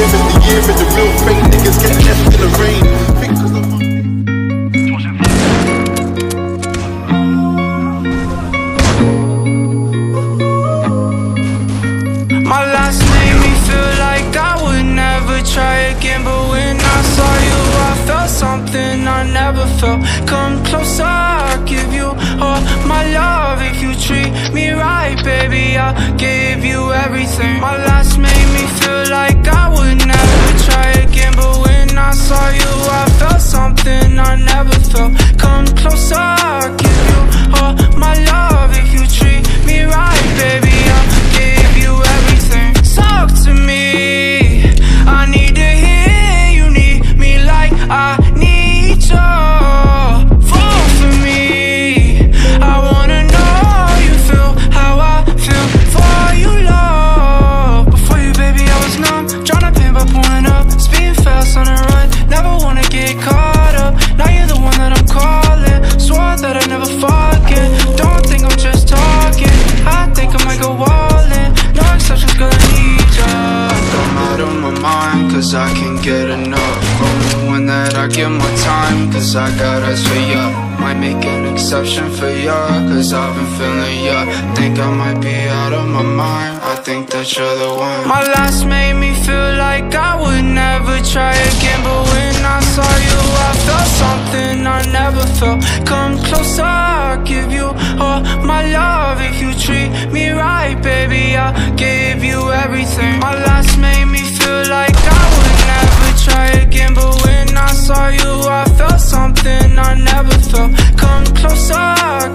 in the year, and the real fake niggas getting left in the rain. My last made me feel like I would never try again, but when I saw you I felt something I never felt. Come closer, I'll give you all my love. If you treat me right, baby, I'll give you everything. My last made me feel like I would never try again, but when I saw you I felt something I never felt. Come closer, I'll give you all my love. If you treat me right, baby, I'll give you everything. Talk to me, I need to hear you need me like I need you. Fall for me, I wanna know you feel how I feel for you, love. Before you, baby, I was numb, tryna pin by pulling up, speeding fast on the run, never wanna get caught up. Now you're the one that I'm calling, swore that I'd never forget. Don't think I'm just talking, I think I might go all in. No exceptions, girl, I need ya. I'm out of my mind, cause I can't get enough. Only one that I give my time, cause I got eyes for ya. Might make an exception for ya, cause I've been feeling ya. Think I might be out of my mind, I think that you're the one. My last made me feel like I would never try again, but when I saw you I felt something I never felt. Come closer, I'll give you all my love. If you treat me right, baby, I'll give you everything. My last made me feel like I would never try again, but when I saw you I felt something I never felt. Come closer, I'll